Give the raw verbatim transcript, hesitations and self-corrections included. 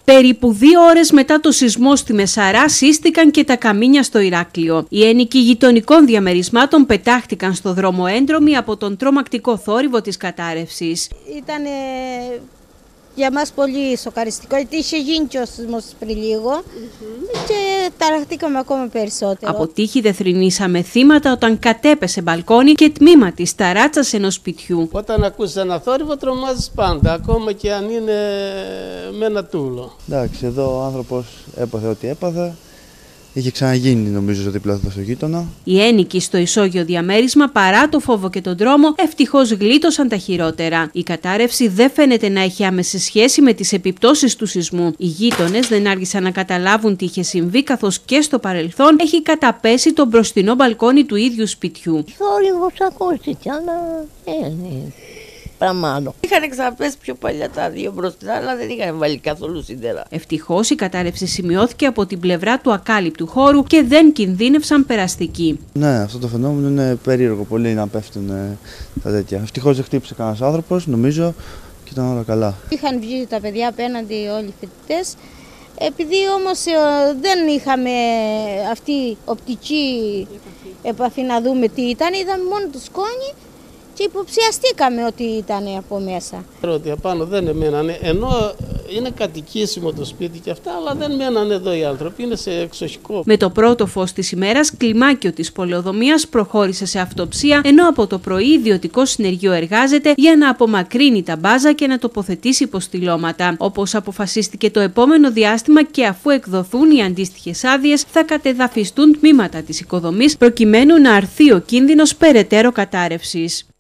Περίπου δύο ώρες μετά το σεισμό στη Μεσαρά σύστηκαν και τα καμίνια στο Ηράκλειο. Οι ένοικοι γειτονικών διαμερισμάτων πετάχτηκαν στο δρόμο έντρομοι από τον τρομακτικό θόρυβο της κατάρρευσης. Ήταν για μας πολύ σοκαριστικό, γιατί είχε γίνει και ο σεισμός πριν λίγο mm-hmm. και ταραχτήκαμε ακόμα περισσότερο. Από τύχη δεν θρηνήσαμε θύματα όταν κατέπεσε μπαλκόνι και τμήμα της ταράτσας ενός σπιτιού. Όταν ακούς ένα θόρυβο τρομάζεις πάντα, ακόμα και αν είναι με ένα τούλο. Εντάξει, εδώ ο άνθρωπος έπαθε ό,τι έπαθε. Είχε ξαναγίνει νομίζω δίπλα στο γείτονα. Οι ένοικοι στο ισόγειο διαμέρισμα, παρά το φόβο και τον τρόμο, ευτυχώς γλίτωσαν τα χειρότερα. Η κατάρρευση δεν φαίνεται να έχει άμεση σχέση με τις επιπτώσεις του σεισμού. Οι γείτονες δεν άργησαν να καταλάβουν τι είχε συμβεί, καθώς και στο παρελθόν έχει καταπέσει το μπροστινό μπαλκόνι του ίδιου σπιτιού. Θόρυβος ακούστηκε, αλλά ε, ναι. Πραγμάτων. Είχαν ξαναπέσει πιο παλιά τα δύο μπροστά, αλλά δεν είχαν βάλει καθόλου σίδερα. Ευτυχώς η κατάρρευση σημειώθηκε από την πλευρά του ακάλυπτου χώρου και δεν κινδύνευσαν περαστικοί. Ναι, αυτό το φαινόμενο είναι περίεργο πολύ να πέφτουν τα τέτοια. Ευτυχώς δεν χτύπησε κανένας άνθρωπος, νομίζω, και ήταν όλα καλά. Είχαν βγει τα παιδιά απέναντι όλοι οι φοιτητές. Επειδή όμως δεν είχαμε αυτή οπτική επαφή να δούμε τι ήταν, είδαμε μόνο το σκόνη. Και υποψιαστήκαμε ότι ήταν από μέσα. Ότι απάνω δεν μένανε, ενώ είναι κατοικήσιμο το σπίτι και αυτά, αλλά δεν μένανε εδώ οι άνθρωποι, είναι σε εξοχικό. Με το πρώτο φως της ημέρας, κλιμάκιο της πολεοδομίας προχώρησε σε αυτοψία, ενώ από το πρωί ιδιωτικό συνεργείο εργάζεται για να απομακρύνει τα μπάζα και να τοποθετήσει υποστηλώματα. Όπως αποφασίστηκε το επόμενο διάστημα και αφού εκδοθούν οι αντίστοιχες άδειες, θα κατεδαφιστούν τμήματα της οικοδομής προκειμένου να αρθεί ο κίνδυνος περαιτέρω κατάρρευσης.